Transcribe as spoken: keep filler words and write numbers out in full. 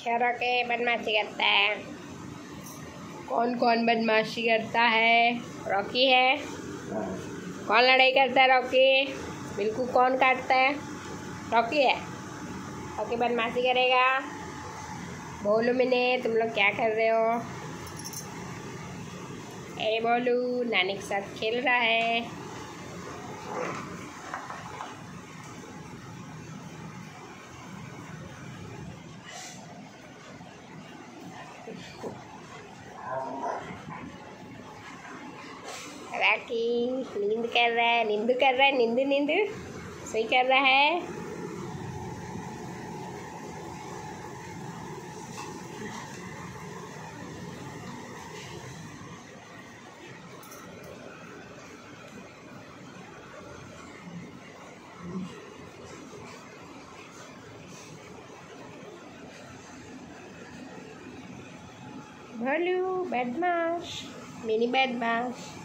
छोरों के बदमाशी करता है। कौन कौन बदमाशी करता है? रॉकी है। कौन लड़ाई करता है? रॉकी। बिल्कुल कौन काटता है? रॉकी है। रॉकी बदमाशी करेगा। बोलो मैंने, तुम लोग क्या कर रहे हो? ए बोलू नानी के साथ खेल रहा है। राकी नींद कर रहा है, नींद कर रहा है, नींद नींद सही कर रहा है। भोलू बदमाश, मिनी बदमाश।